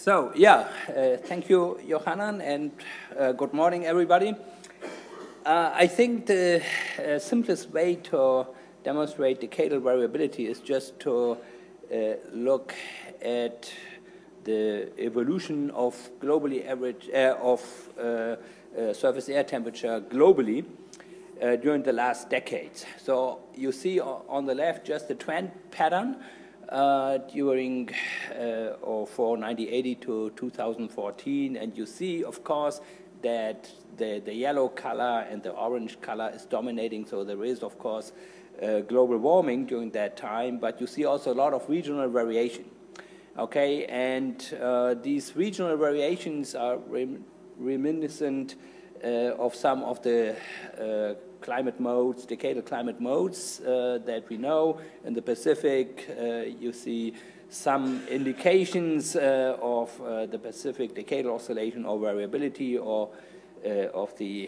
So, yeah, thank you, Johanan, and good morning, everybody. I think the simplest way to demonstrate decadal variability is just to look at the evolution of globally average surface air temperature globally during the last decades. So you see on the left just the trend pattern during for 1980 to 2014, and you see, of course, that the yellow color and the orange color is dominating, so there is, of course, global warming during that time, but you see also a lot of regional variation. Okay, and these regional variations are reminiscent of some of the climate modes, decadal climate modes that we know. In the Pacific, you see some indications of the Pacific decadal oscillation or variability, or of the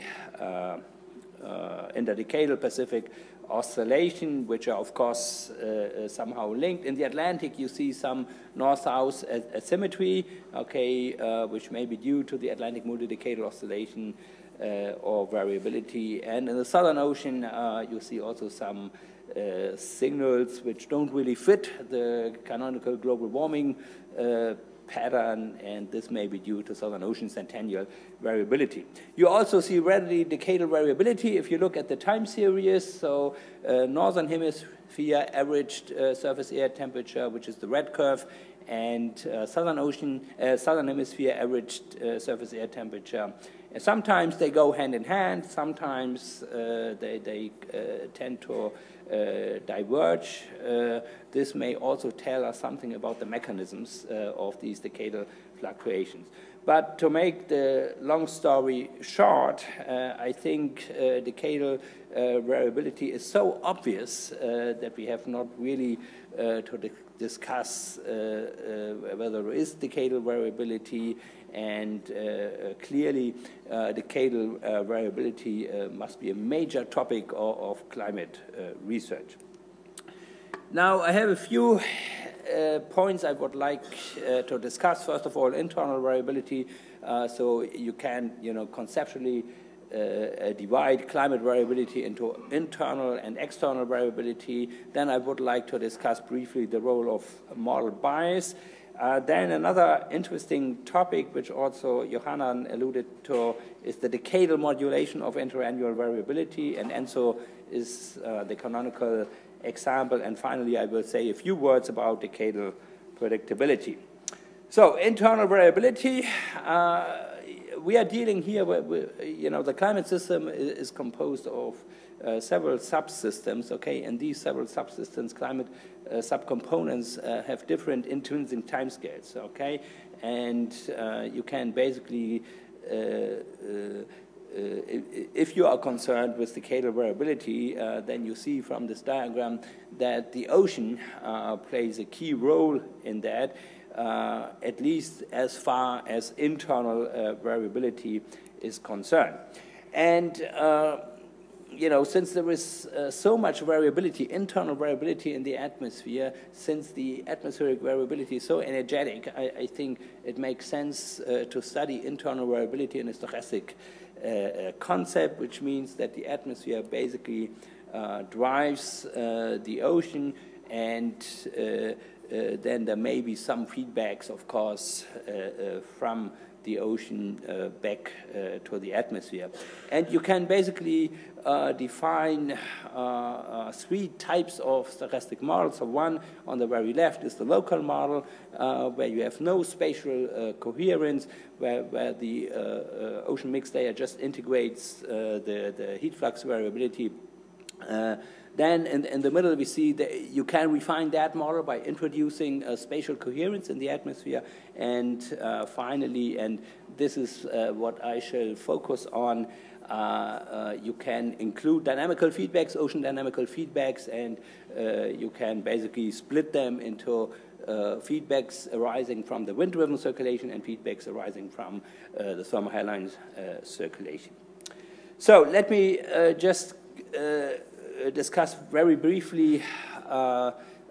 interdecadal Pacific oscillation, which are, of course, somehow linked. In the Atlantic, you see some north-south asymmetry, okay, which may be due to the Atlantic multidecadal oscillation or variability. And in the Southern Ocean, you see also some signals which don't really fit the canonical global warming pattern, and this may be due to Southern Ocean centennial variability. You also see readily decadal variability if you look at the time series. So Northern Hemisphere averaged surface air temperature, which is the red curve, and Southern Hemisphere averaged surface air temperature. And sometimes they go hand in hand, sometimes they tend to diverge. This may also tell us something about the mechanisms of these decadal fluctuations. But to make the long story short, I think decadal variability is so obvious that we have not really to discuss whether there is decadal variability, and clearly decadal variability must be a major topic of climate research. Now, I have a few points I would like to discuss. First of all, internal variability, so you can, conceptually divide climate variability into internal and external variability. Then I would like to discuss briefly the role of model bias. Then another interesting topic, which also Johanan alluded to, is the decadal modulation of interannual variability, and ENSO is the canonical example. And finally, I will say a few words about decadal predictability. So, internal variability. We are dealing here with, the climate system is composed of several subsystems, okay, and these several subsystems, climate subcomponents, have different intrinsic timescales, okay, and you can basically, if you are concerned with decadal variability, then you see from this diagram that the ocean plays a key role in that, at least as far as internal variability is concerned. And since there is so much variability, internal variability in the atmosphere, since the atmospheric variability is so energetic, I think it makes sense to study internal variability in a stochastic concept, which means that the atmosphere basically drives the ocean, and then there may be some feedbacks, of course, from the ocean back to the atmosphere. And you can basically define three types of stochastic models. So one on the very left is the local model, where you have no spatial coherence, where the ocean mix layer just integrates the heat flux variability. Then in the middle, we see that you can refine that model by introducing spatial coherence in the atmosphere. And finally, and this is what I shall focus on, you can include dynamical feedbacks, ocean dynamical feedbacks, and you can basically split them into feedbacks arising from the wind-driven circulation and feedbacks arising from the thermohaline circulation. So let me just discuss very briefly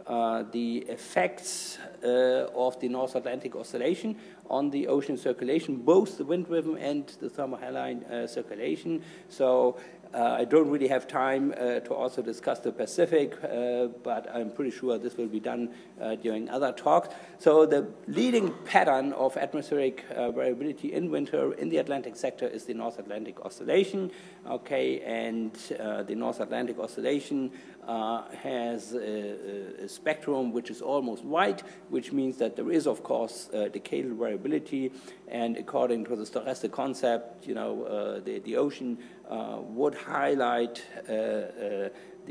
the effects of the North Atlantic Oscillation on the ocean circulation, both the wind-driven and the thermohaline circulation. So I don't really have time to also discuss the Pacific, but I'm pretty sure this will be done during other talks. So the leading pattern of atmospheric variability in winter in the Atlantic sector is the North Atlantic Oscillation. Okay, and the North Atlantic Oscillation has a spectrum which is almost white, which means that there is, of course, decadal variability. And according to the stochastic concept, you know, the ocean would highlight the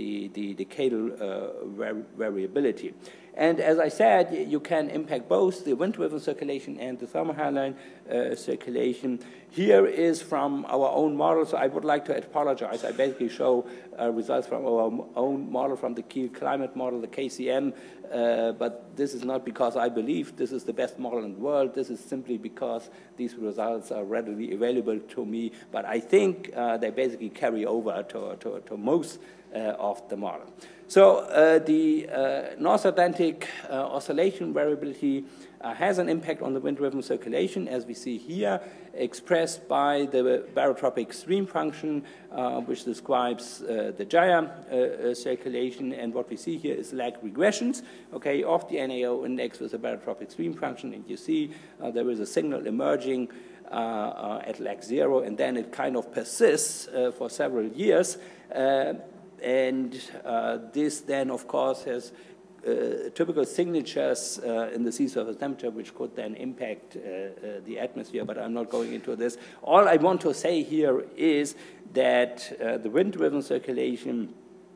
decadal variability. And as I said, you can impact both the wind-driven circulation and the thermohaline circulation. Here is from our own model, so I would like to apologize. I basically show results from our own model, from the Kiel climate model, the KCM, but this is not because I believe this is the best model in the world. This is simply because these results are readily available to me, but I think they basically carry over to most of the model. So the North Atlantic oscillation variability has an impact on the wind-driven circulation, as we see here, expressed by the barotropic stream function, which describes the gyre circulation. And what we see here is lag regressions, okay, of the NAO index with a barotropic stream function. And you see there is a signal emerging at lag 0, and then it kind of persists for several years. And this then, of course, has typical signatures in the sea surface temperature, which could then impact the atmosphere, but I'm not going into this. All I want to say here is that the wind-driven circulation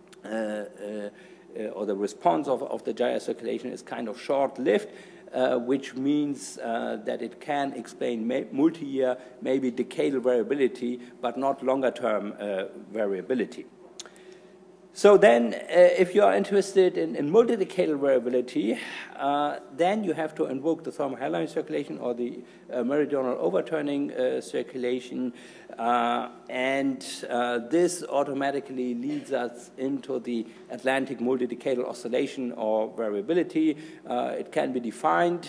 or the response of the gyre circulation is kind of short-lived, which means that it can explain multi-year, maybe decadal variability, but not longer-term variability. So then, if you are interested in multi-decadal variability, then you have to invoke the thermohaline circulation or the meridional overturning circulation, and this automatically leads us into the Atlantic multi-decadal oscillation or variability. It can be defined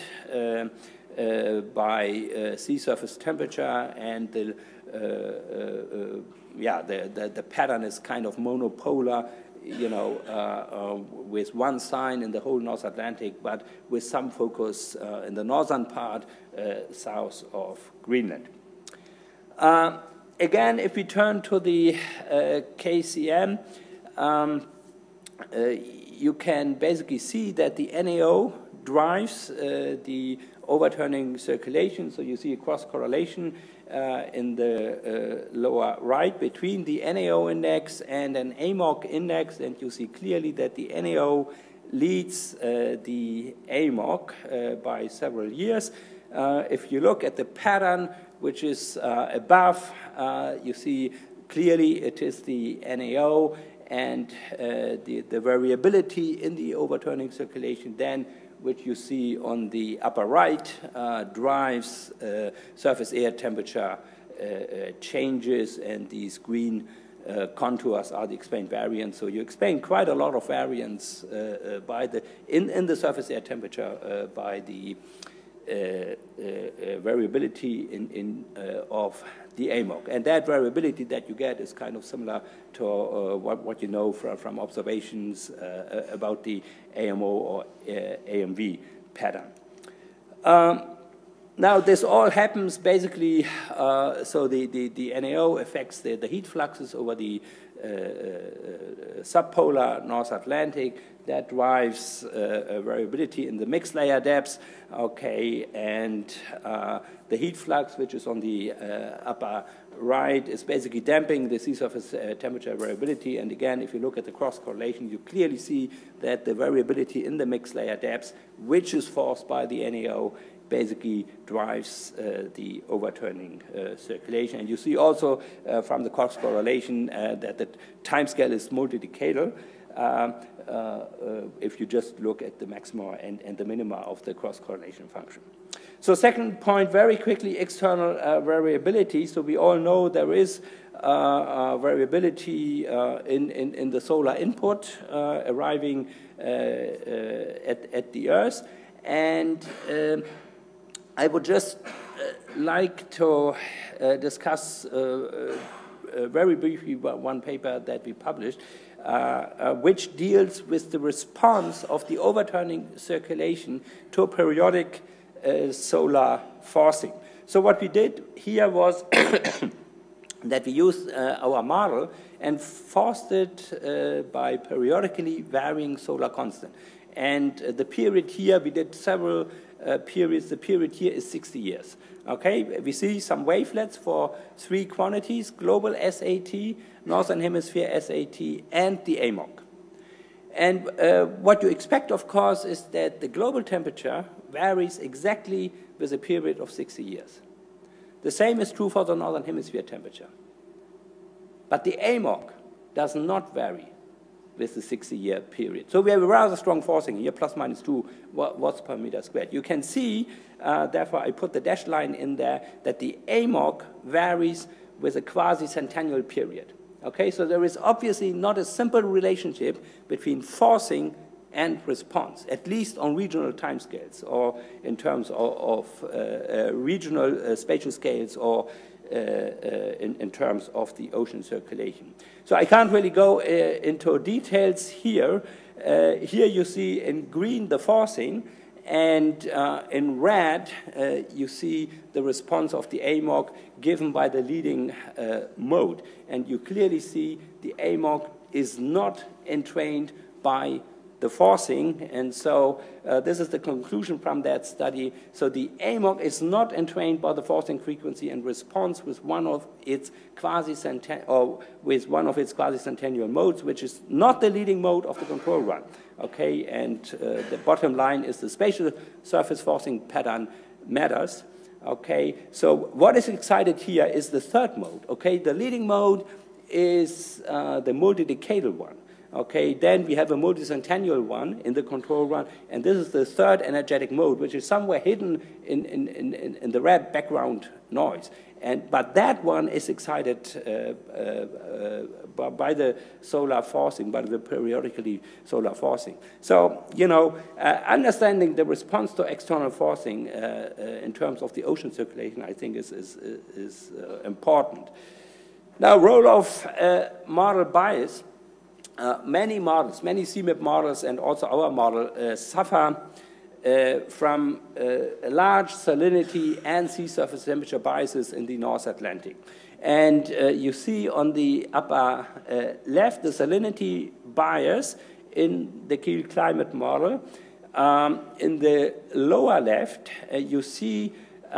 by sea surface temperature, and the pattern is kind of monopolar, you know, with one sign in the whole North Atlantic, but with some focus in the northern part, south of Greenland. Again, if we turn to the KCM, you can basically see that the NAO drives the overturning circulation. So you see a cross-correlation in the lower right between the NAO index and an AMOC index, and you see clearly that the NAO leads the AMOC by several years. If you look at the pattern, which is above, you see clearly it is the NAO, and the variability in the overturning circulation then, which you see on the upper right, drives surface air temperature changes, and these green contours are the explained variance. So you explain quite a lot of variance by in the surface air temperature by the variability of the AMOC. And that variability that you get is kind of similar to what you know from observations about the AMO or AMV pattern. Now, this all happens basically, so the NAO affects the heat fluxes over the subpolar North Atlantic. That drives variability in the mixed layer depths, okay, and the heat flux, which is on the upper right, is basically damping the sea surface temperature variability. And again, if you look at the cross correlation, you clearly see that the variability in the mixed layer depths, which is forced by the NAO, basically drives the overturning circulation. And you see also from the cross correlation that the timescale is multi-decadal. If you just look at the maxima and the minima of the cross-correlation function. So second point, very quickly, external variability. So we all know there is variability in the solar input arriving at the Earth. And I would just like to discuss very briefly one paper that we published, which deals with the response of the overturning circulation to periodic solar forcing. So what we did here was that we used our model and forced it by periodically varying solar constant. And the period here, we did several periods. The period here is 60 years. Okay, we see some wavelets for 3 quantities: global SAT, Northern Hemisphere SAT, and the AMOC. And what you expect, of course, is that the global temperature varies exactly with a period of 60 years. The same is true for the Northern Hemisphere temperature. But the AMOC does not vary with the 60-year period. So we have a rather strong forcing here, plus minus 2 watts per meter squared. You can see, therefore I put the dashed line in there, that the AMOC varies with a quasi-centennial period. Okay, so there is obviously not a simple relationship between forcing and response, at least on regional timescales, or in terms of regional spatial scales, or in terms of the ocean circulation. So I can't really go into details here. Here you see in green the forcing, and in red you see the response of the AMOC given by the leading mode. And you clearly see the AMOC is not entrained by the forcing, and so this is the conclusion from that study. So the AMOC is not entrained by the forcing frequency and responds with one of its quasi-centennial modes, which is not the leading mode of the control run. Okay, and the bottom line is the spatial surface forcing pattern matters. Okay, so what is excited here is the third mode. Okay, the leading mode is the multi-decadal one. Okay, then we have a multicentennial one in the control run, and this is the third energetic mode, which is somewhere hidden in the red background noise. But that one is excited by the solar forcing, by the periodically solar forcing. So, you know, understanding the response to external forcing in terms of the ocean circulation, I think is important. Now, role of model bias. Many models, many CMIP models, and also our model suffer from large salinity and sea surface temperature biases in the North Atlantic. And you see on the upper left the salinity bias in the Kiel climate model. In the lower left, you see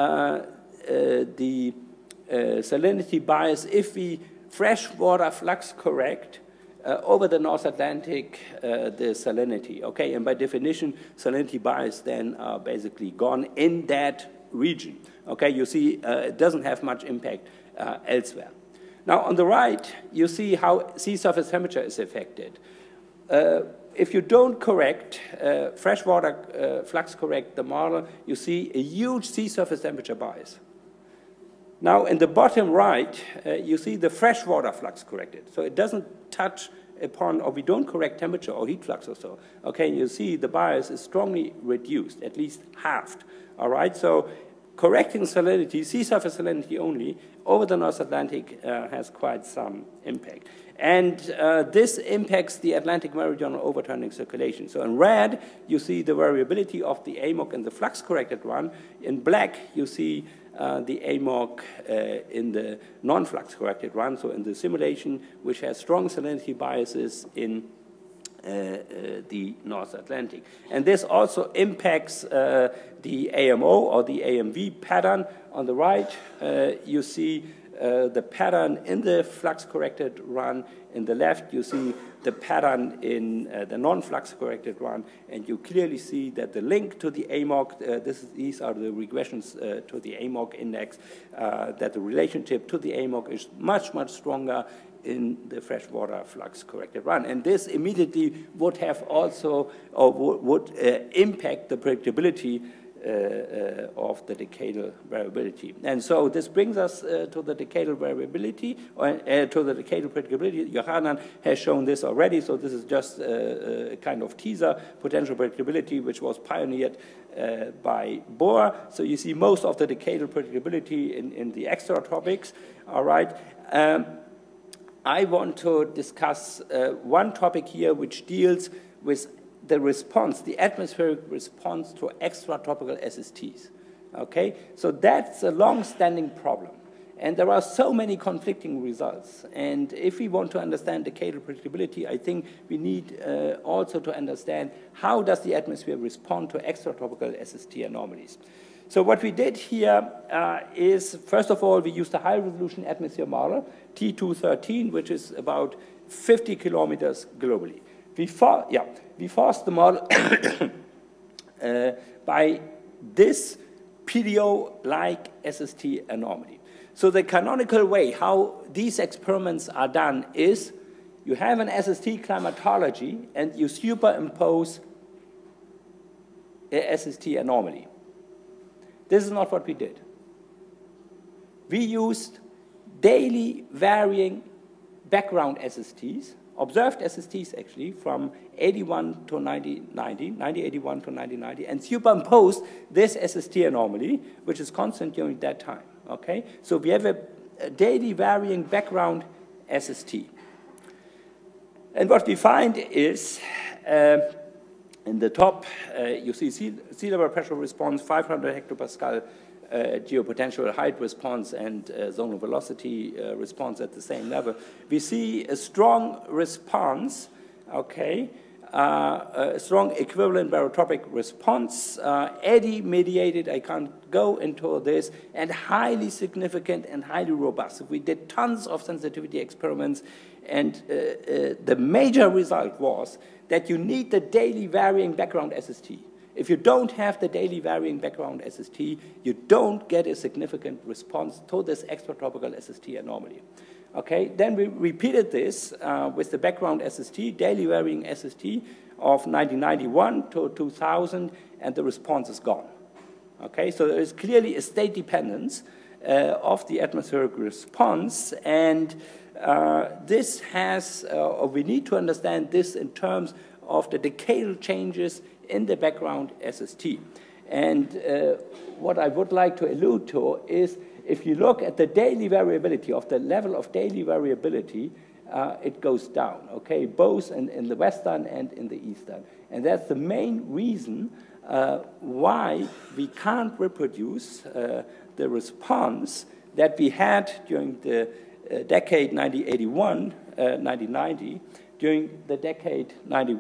the salinity bias if we freshwater flux correct over the North Atlantic, the salinity, okay? And by definition, salinity bias then are basically gone in that region, okay? You see it doesn't have much impact elsewhere. Now, on the right, you see how sea surface temperature is affected. If you don't correct, freshwater flux correct the model, you see a huge sea surface temperature bias. Now, in the bottom right, you see the freshwater flux corrected. So it doesn't touch upon, or we don't correct temperature or heat flux or so. Okay, you see the bias is strongly reduced, at least halved. All right, so correcting salinity, sea surface salinity only, over the North Atlantic has quite some impact. And this impacts the Atlantic meridional overturning circulation. So in red, you see the variability of the AMOC in the flux-corrected run. In black, you see the AMOC in the non-flux-corrected run, so in the simulation, which has strong salinity biases in the North Atlantic. And this also impacts the AMO or the AMV pattern. On the right, you see the pattern in the flux-corrected run. In the left, you see the pattern in the non-flux-corrected run, and you clearly see that the link to the AMOC, these are the regressions to the AMOC index, that the relationship to the AMOC is much, much stronger in the freshwater flux-corrected run. And this immediately would have also, or would impact the predictability of the decadal variability. And so this brings us to the decadal variability, or to the decadal predictability. Yohanan has shown this already, so this is just a kind of teaser, potential predictability, which was pioneered by Bohr. So you see most of the decadal predictability in the extra topics, all right? I want to discuss one topic here which deals with the response, the atmospheric response to extratropical SSTs, okay? So that's a long-standing problem. And there are so many conflicting results. And if we want to understand decadal predictability, I think we need also to understand how does the atmosphere respond to extratropical SST anomalies. So what we did here is, first of all, we used a high-resolution atmosphere model, T213, which is about 50 kilometers globally. We forced the model by this PDO-like SST anomaly. So the canonical way how these experiments are done is you have an SST climatology and you superimpose a SST anomaly. This is not what we did. We used daily varying background SSTs, observed SSTs actually, from 81 to 1990, 1981 to 1990, and superimposed this SST anomaly, which is constant during that time, okay? So we have a daily varying background SST. And what we find is, in the top, you see sea level pressure response, 500 hectopascal geopotential height response, and zonal velocity response at the same level. We see a strong response, okay, a strong equivalent barotropic response, eddy-mediated, I can't go into this, and highly significant and highly robust. We did tons of sensitivity experiments, and the major result was that you need the daily varying background SST. If you don't have the daily varying background SST, you don't get a significant response to this extratropical SST anomaly. Okay, then we repeated this with the background SST, daily varying SST of 1991 to 2000, and the response is gone. Okay, so there is clearly a state dependence of the atmospheric response, and this has, or we need to understand this in terms of the decadal changes in the background SST. And what I would like to allude to is, if you look at the daily variability, of the level of daily variability, it goes down, okay, both in the western and in the eastern. And that's the main reason why we can't reproduce the response that we had during the decade 1981, 1990, during the decade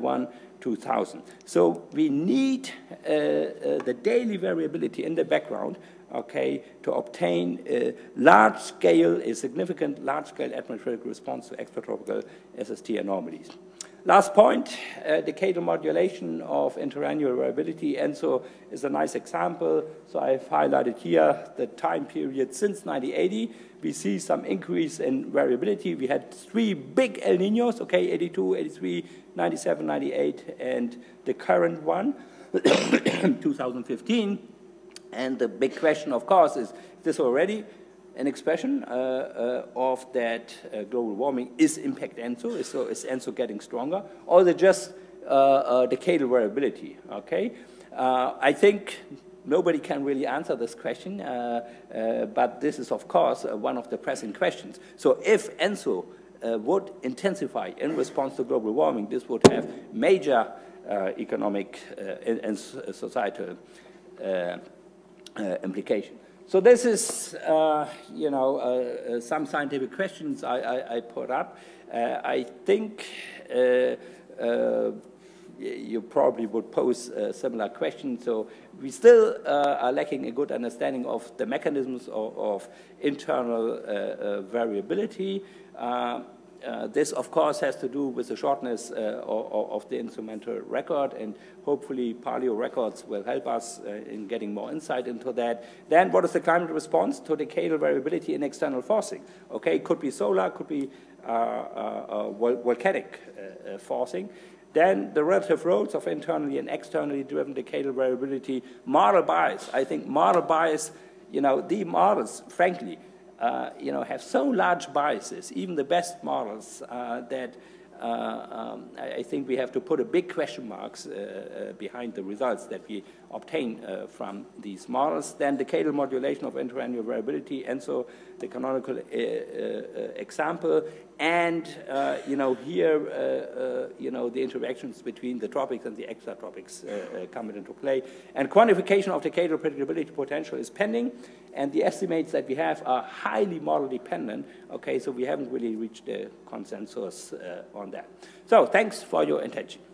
91-2000. So we need the daily variability in the background, okay, to obtain a large-scale, a significant large-scale atmospheric response to extratropical SST anomalies. Last point, decadal modulation of interannual variability. ENSO is a nice example. So I've highlighted here the time period since 1980. We see some increase in variability. We had 3 big El Niños, okay, 82, 83, 97, 98, and the current one, 2015. And the big question, of course, is this already an expression of that global warming is impact ENSO? So is ENSO getting stronger? Or is it just decadal variability, okay? I think nobody can really answer this question, but this is, of course, one of the pressing questions. So if ENSO would intensify in response to global warming, this would have major economic and societal implication. So this is, you know, some scientific questions I put up. I think you probably would pose a similar question. So we still are lacking a good understanding of the mechanisms of internal variability. This, of course, has to do with the shortness of the instrumental record, and hopefully paleo records will help us in getting more insight into that. Then what is the climate response to decadal variability in external forcing? Okay, could be solar, could be volcanic forcing. Then the relative roles of internally and externally driven decadal variability, model bias. I think model bias, the models, frankly, have so large biases, even the best models, that I think we have to put a big question marks behind the results that we obtain from these models. Then decadal modulation of interannual variability, and so the canonical example. And, here, the interactions between the tropics and the extratropics come into play. And quantification of decadal predictability potential is pending, and the estimates that we have are highly model dependent. Okay, so we haven't really reached a consensus on that. So thanks for your attention.